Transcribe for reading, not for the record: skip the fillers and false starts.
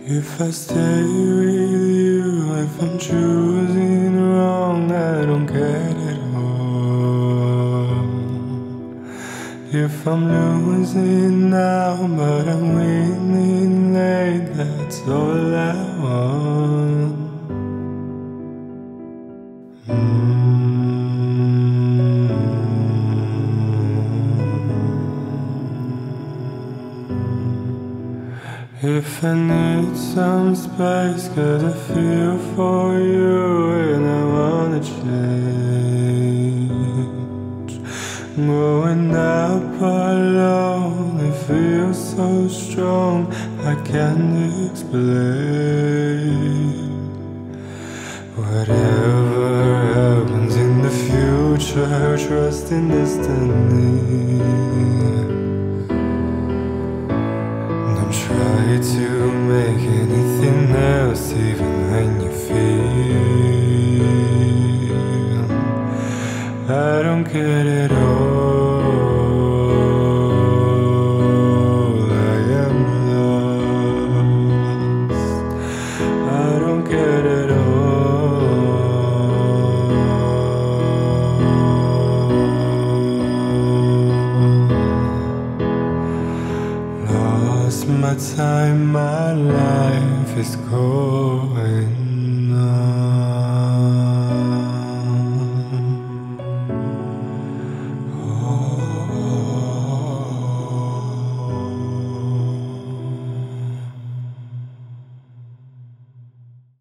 If I stay with you, if I'm choosing wrong, I don't get it all. If I'm losing now, but I'm winning late, that's all I want. If I need some space, 'cause I feel for you and I wanna change. Growing up alone, it feels so strong, I can't explain. Whatever happens in the future, trust in destiny. Don't try to make anything else even